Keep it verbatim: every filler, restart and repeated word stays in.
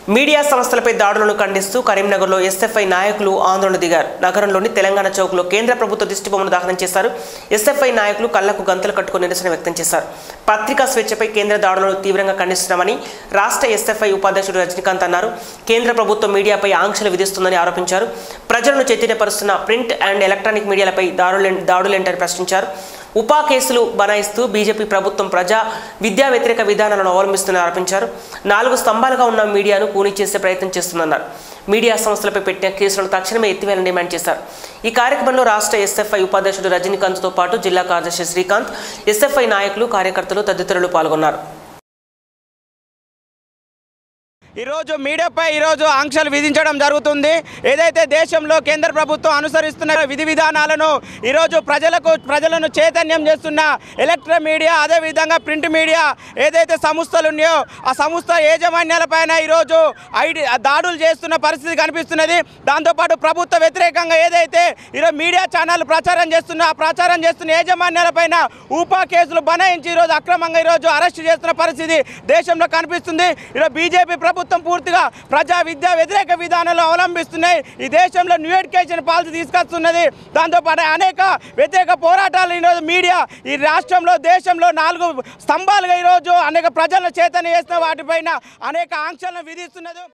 Media సంస్థలపై దాడులను ఖండిస్తూ కరీంనగర్లో ఎస్ఎఫ్ఐ నాయకులు ఆందోళన దిగారు. నగరంలోని తెలంగాణ చౌక్లో కేంద్ర ప్రభుత్వ దిష్టిబొమ్మను దహనం చేశారు. ఎస్ఎఫ్ఐ నాయకులు కళ్లకు గంతలు కట్టుకుని నిరసన వ్యక్తం చేశారు. పత్రికా స్వేచ్ఛపై కేంద్ర దాడులను తీవ్రంగా ఖండిస్తున్నామని రాష్ట్ర ఎస్ఎఫ్ఐ ఉపాధ్యక్షుడు రజనీకాంత్ అన్నారు. కేంద్ర ప్రభుత్వం మీడియాపై ఆంక్షలు విధిస్తుందని ఆరోపించారు. ప్రజలను చైతన్యపరుస్తున్న ప్రింట్ అండ్ ఎలక్ట్రానిక్ మీడియాలపై దాడులు దాడులేంటని ప్రశ్నించారు. ఉపా కేసులు బనాయిస్తూ బీజేపీ ప్రభుత్వం ప్రజా విద్యా వ్యతిరేక విధానాలను అవలంబిస్తుందని ఆరోపించారు. నాలుగు స్తంభాలుగా ఉన్న మీడియాను కూనీ చేసే ప్రయత్నం చేస్తుందన్నారు. మీడియా సంస్థలపై పెట్టిన కేసులను తక్షణమే ఎత్తివేయాలని డిమాండ్ చేశారు. ఈ కార్యక్రమంలో రాష్ట్ర ఎస్ఎఫ్ఐ ఉపాధ్యక్షుడు రజనీకాంత్తో పాటు జిల్లా కార్యదర్శి శ్రీకాంత్, ఎస్ఎఫ్ఐ నాయకులు, కార్యకర్తలు తదితరులు పాల్గొన్నారు. ఈరోజు మీడియాపై ఈరోజు ఆంక్షలు విధించడం జరుగుతుంది. ఏదైతే దేశంలో కేంద్ర ప్రభుత్వం అనుసరిస్తున్న విధి విధానాలను ఈరోజు ప్రజలకు ప్రజలను చైతన్యం చేస్తున్న ఎలక్ట్రానిక్ మీడియా, అదేవిధంగా ప్రింట్ మీడియా ఏదైతే సంస్థలు ఉన్నాయో ఆ సంస్థ యాజమాన్యాలపైన ఈరోజు ఐడి దాడులు చేస్తున్న పరిస్థితి కనిపిస్తున్నది. దాంతోపాటు ప్రభుత్వ వ్యతిరేకంగా ఏదైతే ఈరోజు మీడియా ఛానల్ ప్రచారం చేస్తున్న ఆ ప్రచారం చేస్తున్న యాజమాన్యాలపైన ఊపా కేసులు బనాయించి ఈరోజు అక్రమంగా ఈరోజు అరెస్టు చేస్తున్న పరిస్థితి దేశంలో కనిపిస్తుంది. ఈరోజు బీజేపీ ప్రభుత్వం పూర్తిగా ప్రజా విద్యా వ్యతిరేక విధానాలు అవలంబిస్తున్నాయి. ఈ దేశంలో న్యూ ఎడ్యుకేషన్ పాలసీ తీసుకొస్తున్నది. దాంతోపాటు అనేక వ్యతిరేక పోరాటాలు ఈరోజు మీడియా ఈ రాష్ట్రంలో దేశంలో నాలుగు స్తంభాలుగా ఈరోజు అనేక ప్రజలను చైతన్యం చేస్తున్న వాటిపైన అనేక ఆంక్షలను విధిస్తున్నది.